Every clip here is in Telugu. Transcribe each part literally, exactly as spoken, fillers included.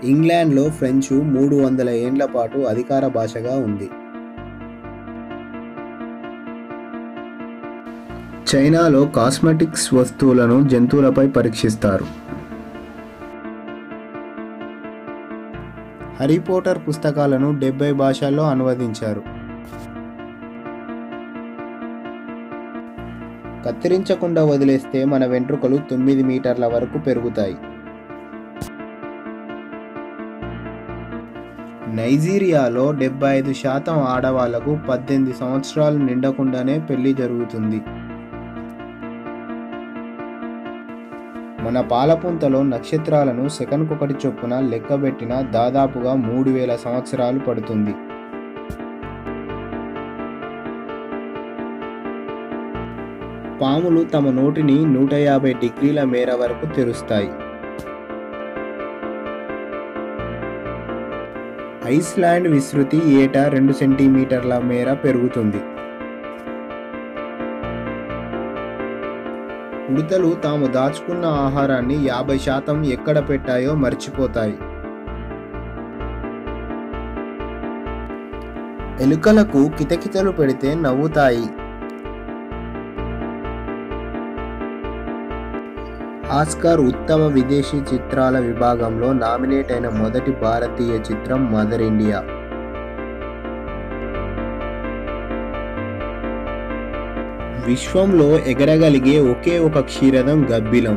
ఇంగ్లాండ్లో ఫ్రెంచ్ మూడు వందల ఏండ్ల పాటు అధికార భాషగా ఉంది. చైనాలో కాస్మెటిక్స్ వస్తువులను జంతువులపై పరీక్షిస్తారు. హ్యారీ పాటర్ పుస్తకాలను డెబ్బై భాషల్లో అనువదించారు. కత్తిరించకుండా వదిలేస్తే మన వెంట్రుకలు తొమ్మిది మీటర్ల వరకు పెరుగుతాయి. నైజీరియాలో డెబ్బై ఐదు శాతం ఆడవాళ్లకు పద్దెనిమిది సంవత్సరాలు నిండకుండానే పెళ్లి జరుగుతుంది. మన పాలపుంతలో నక్షత్రాలను సెకనుకొకటి చొప్పున లెక్కబెట్టిన దాదాపుగా మూడు వేల సంవత్సరాలు పడుతుంది. పాములు తమ నోటిని నూట యాభై డిగ్రీల మేర వరకు తెరుస్తాయి. ఐస్లాండ్ విస్తృతి ఏటా రెండు సెంటీమీటర్ల మేర పెరుగుతుంది. ఉడతలు తాము దాచుకున్న ఆహారాన్ని యాభై శాతం ఎక్కడ పెట్టాయో మర్చిపోతాయి. ఎలుకలకు కితకితలు పెడితే నవ్వుతాయి. ఆస్కార్ ఉత్తమ విదేశీ చిత్రాల విభాగంలో నామినేట్ అయిన మొదటి భారతీయ చిత్రం మదర్ ఇండియా. విశ్వంలో ఎగరగలిగే ఒకే ఒక క్షీరదం గబ్బిలం.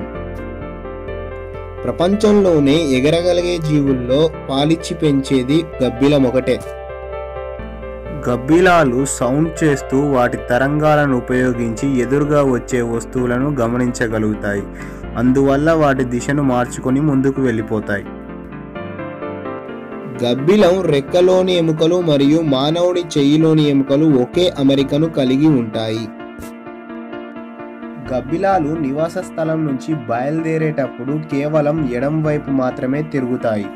ప్రపంచంలోనే ఎగరగలిగే జీవుల్లో పాలిచ్చి పెంచేది గబ్బిలం ఒకటే. గబ్బిలాలు సౌండ్ చేస్తూ వాటి తరంగాలను ఉపయోగించి ఎదురుగా వచ్చే వస్తువులను గమనించగలుగుతాయి. అందువల్ల వాటి దిశను మార్చుకొని ముందుకు వెళ్ళిపోతాయి. గబ్బిలం రెక్కలోని ఎముకలు మరియు మానవుడి చెయ్యిలోని ఎముకలు ఒకే అమరికను కలిగి ఉంటాయి. గబ్బిలాలు నివాస స్థలం నుంచి బయలుదేరేటప్పుడు కేవలం ఎడం వైపు మాత్రమే తిరుగుతాయి.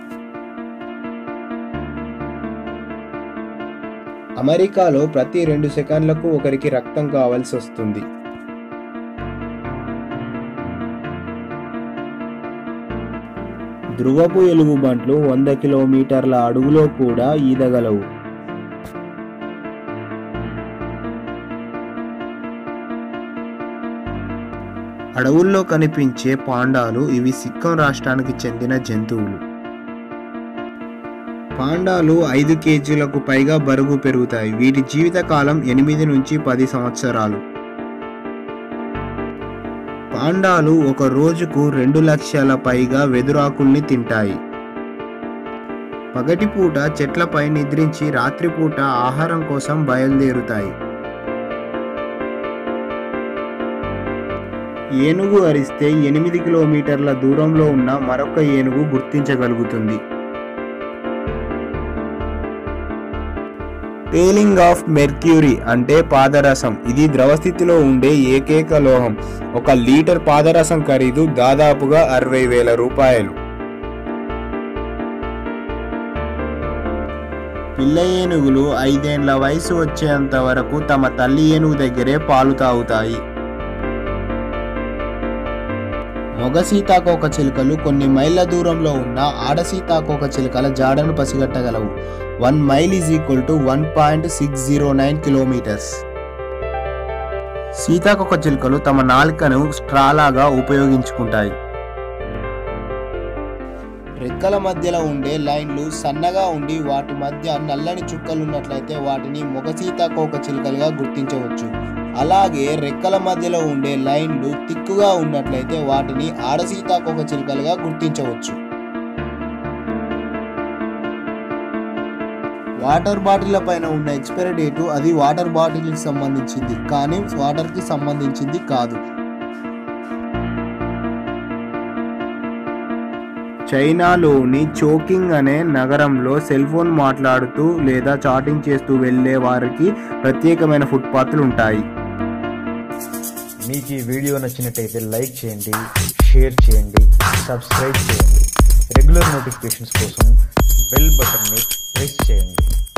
అమెరికాలో ప్రతి రెండు సెకండ్లకు ఒకరికి రక్తం కావాల్సి వస్తుంది. ధ్రువపు ఎలుగుబంట్లు వంద కిలోమీటర్ల అడుగులో కూడా ఈదగలవు. అడవుల్లో కనిపించే పాండాలు ఇవి సిక్కం రాష్ట్రానికి చెందిన జంతువులు. పాండాలు ఐదు కేజీలకు పైగా బరువు పెరుగుతాయి. వీటి జీవితకాలం ఎనిమిది నుంచి పది సంవత్సరాలు. పాండాలు ఒక రోజుకు రెండు లక్షల పైగా వెదురాకుల్ని తింటాయి. పగటిపూట చెట్లపై నిద్రించి రాత్రిపూట ఆహారం కోసం బయలుదేరుతాయి. ఏనుగు అరిస్తే ఎనిమిది కిలోమీటర్ల దూరంలో ఉన్న మరొక ఏనుగు గుర్తించగలుగుతుంది. టేలింగ్ ఆఫ్ మెర్క్యూరీ అంటే పాదరసం. ఇది ద్రవస్థితిలో ఉండే ఏకైక లోహం. ఒక లీటర్ పాదరసం ఖరీదు దాదాపుగా అరవై వేల రూపాయలు. పిల్ల ఏనుగులు ఐదేండ్ల వయసు వచ్చేంత వరకు తమ తల్లి ఏనుగు దగ్గరే పాలు తాగుతాయి. మగ సీతాకోక చిలుకలు కొన్ని మైళ్ళ దూరంలో ఉన్న ఆడ సీతాకోక చిలుకల జాడను పసిగట్టగలవు. One mile is equal to one point six zero nine kilometres. సీతాకోక చిలుకలు తమ నాలుకను స్ట్రాలాగా ఉపయోగించుకుంటాయి. రెక్కల మధ్యలో ఉండే లైన్లు సన్నగా ఉండి వాటి మధ్య నల్లని చుక్కలు ఉన్నట్లయితే వాటిని మగ సీతాకోక చిలుకలుగా గుర్తించవచ్చు. అలాగే రెక్కల మధ్యలో ఉండే లైన్లు తిక్కుగా ఉన్నట్లయితే వాటిని ఆడ సీతాకోక చిలుకలుగా గుర్తించవచ్చు. వాటర్ బాటిల్ పైన ఉన్న ఎక్స్పైరీ డేటు అది వాటర్ బాటిల్కి సంబంధించింది, కానీ వాటర్కి సంబంధించింది కాదు. చైనాలోని చోకింగ్ అనే నగరంలో సెల్ ఫోన్ మాట్లాడుతూ లేదా చాటింగ్ చేస్తూ వెళ్లే వారికి ప్రత్యేకమైన ఫుట్పాత్లు ఉంటాయి. మీకు ఈ వీడియో నచ్చినట్టయితే లైక్ చేయండి, షేర్ చేయండి, సబ్స్క్రైబ్ చేయండి. రెగ్యులర్ నోటిఫికేషన్స్ కోసం బెల్ బటన్ని ప్రెస్ చేయండి.